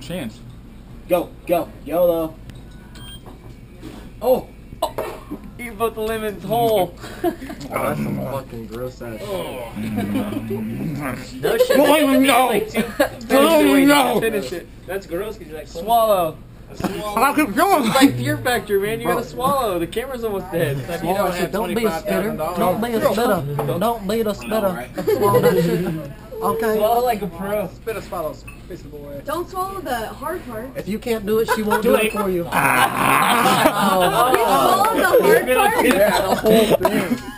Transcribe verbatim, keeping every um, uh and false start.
chance. Go, go, YOLO. Oh! Oh. You put the lemons whole. Oh, that's some fucking gross ass shit. Oh. No shit. Oh, no. Like two, Oh, no. Finish it. That's gross because you're like, Swallow. swallow. keep going. It's like Fear Factor, man. You gotta swallow. The camera's almost dead. If you don't have Don't be a spitter. twenty-five thousand dollars. Don't be a spitter. Don't be a spitter. Swallow that shit. Okay. Swallow like a pro. Spit a swallow, spit a boy. Don't swallow the hard part. If you can't do it, she won't do it for you. You swallow the hard part? Yeah, the whole thing.